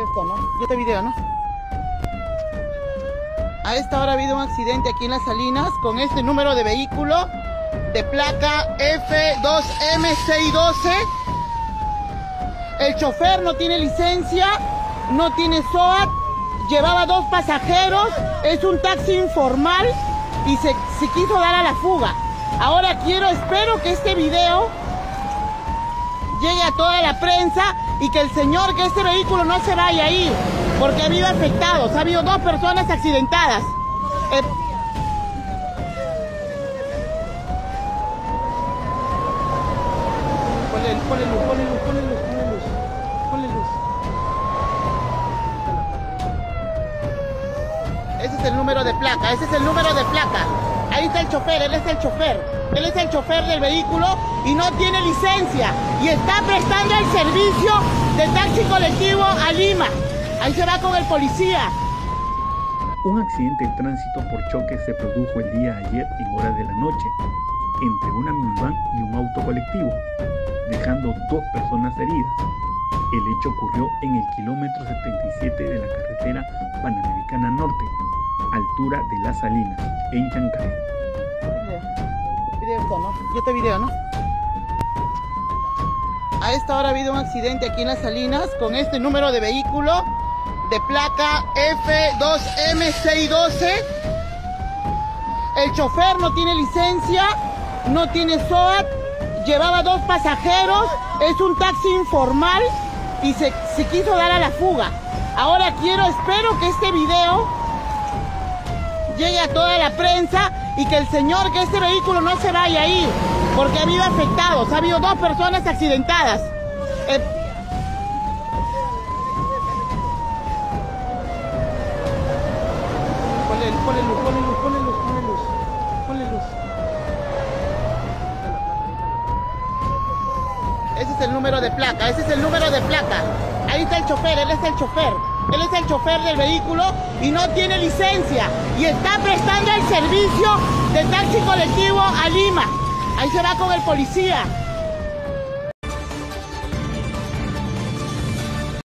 esto, ¿no? Yo te video, ¿no? A esta hora ha habido un accidente aquí en Las Salinas con este número de vehículo de placa F2M612. El chofer no tiene licencia, no tiene SOAT, llevaba 2 pasajeros, es un taxi informal y se quiso dar a la fuga. Ahora espero que este video llegue a toda la prensa y que el señor, que este vehículo no se vaya a ir, porque ha habido afectados, ha habido 2 personas accidentadas. Ponle luz. Ese es el número de placa, Ahí está el chofer, él es el chofer del vehículo y no tiene licencia y está prestando el servicio de taxi colectivo a Lima. Ahí se va con el policía. Un accidente de tránsito por choque se produjo el día de ayer en horas de la noche entre una minivan y un auto colectivo, dejando 2 personas heridas. El hecho ocurrió en el kilómetro 77 de la carretera Panamericana Norte, altura de Las Salinas, en Chancay. Video esto, ¿no? Yo te video, ¿no? A esta hora ha habido un accidente aquí en Las Salinas con este número de vehículo de placa F2M612. El chofer no tiene licencia, no tiene SOAT, llevaba 2 pasajeros, es un taxi informal y se quiso dar a la fuga. Ahora espero que este video llegue a toda la prensa y que el señor, que este vehículo no se vaya a ir, porque ha habido afectados, ha habido 2 personas accidentadas. Ponle luz. Ese es el número de placa, Ahí está el chofer, él es el chofer del vehículo y no tiene licencia y está prestando el servicio de taxi colectivo a Lima. Ahí se va con el policía.